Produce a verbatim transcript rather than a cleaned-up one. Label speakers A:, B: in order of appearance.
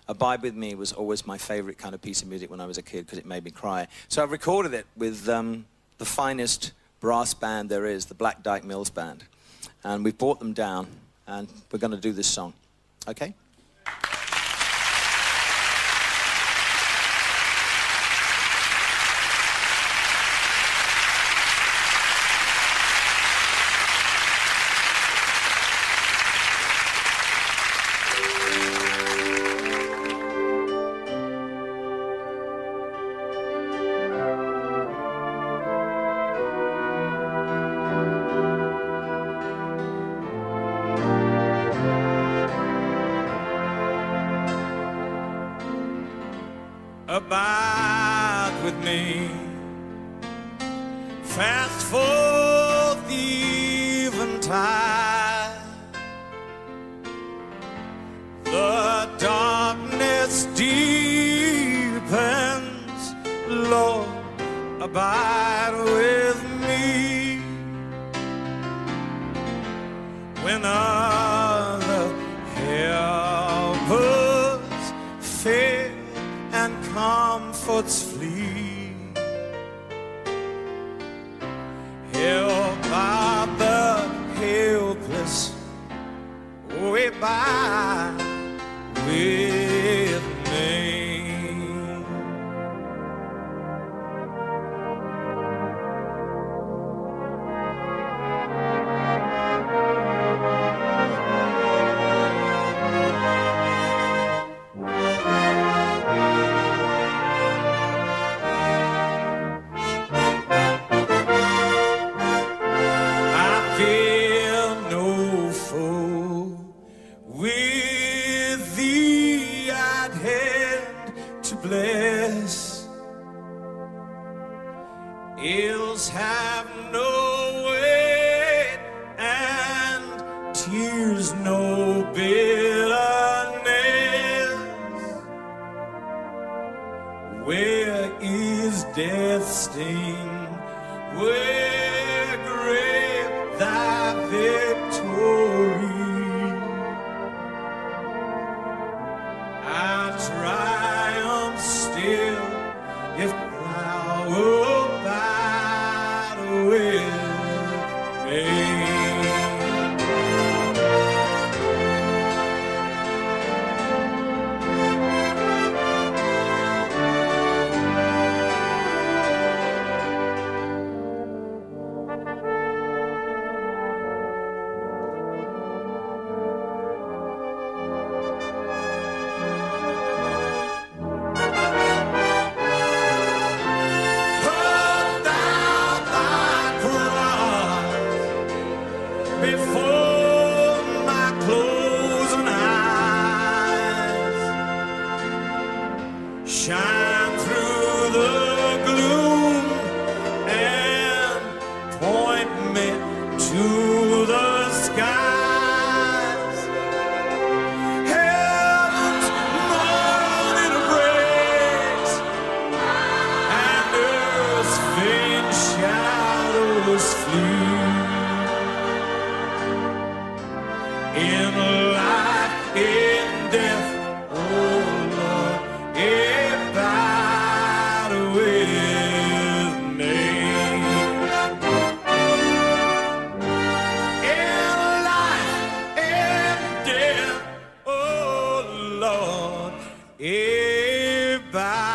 A: Abide With Me was always my favorite kind of piece of music when I was a kid because it made me cry. So I've recorded it with um, the finest brass band there is, the Black Dyke Mills Band. And we've brought them down, and we're going to do this song. Okay?
B: Abide with me, fast forth the eventide. The darkness deepens, Lord, abide with me. When other helpers fail and comforts flee, help out the helpless, abide with me. Bless, ills have no weight and tears no bitterness. Where is death's sting? Where great thy victory? I triumph still if thou abide with me. Before my closing eyes, shine through the gloom and point me to the skies. Heaven's morning breaks and earth's faint shadows flee. In life, in death, oh Lord, abide with me. In life, in death, oh Lord, abide.